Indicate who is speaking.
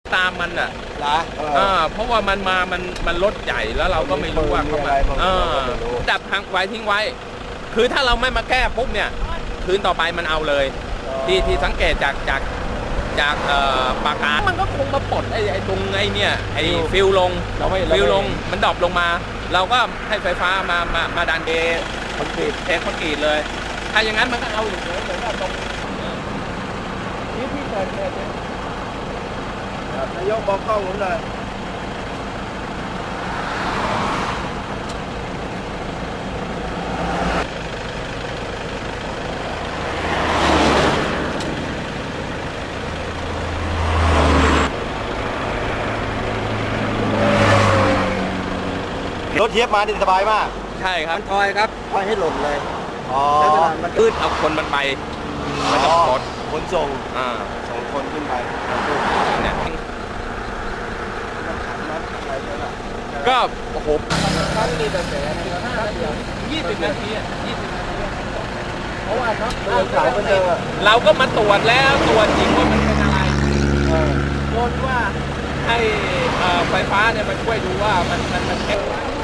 Speaker 1: ตามมันอ่ะ
Speaker 2: นะ
Speaker 1: เพราะว่ามันรถใหญ่แล้วเราก็ไม่รู้ว่าเขามาดับทางไว้ทิ้งไว้คือถ้าเราไม่มาแก้ปุ๊บเนี่ยคืนต่อไปมันเอาเลยที่สังเกตจากปากกามันก็คงมาปลดไอ้ตรงไอ้เนี่ยไอ้ฟิลลงมันดรอปลงมาเราก็ให้ไฟฟ้ามาดันเทคอนกรีตเลยถ้าอย่างนั้นมันก็เอาอยู่เหมือนกับตรงนี้ที่เกิดเหตุ
Speaker 2: นายกบอกกล้องผมเลยรถเทียบมาสบายมาก
Speaker 1: ใช่ครับ
Speaker 2: มันคอยครับคอยให้หล่นเลย
Speaker 1: ใช้เวลามันขึ้นเอาคนมันไปมันจะข
Speaker 2: นส่งส่งคนขึ้นไปเนี่ย
Speaker 1: ก็โอ้โห20 นาทีเพราะว่าเราก็มาตรวจแล้วตรวจจริงว่ามันเป็นอะไรโดนว่าให้ไฟฟ้าเนี่ยมาช่วยดูว่ามันเช็ค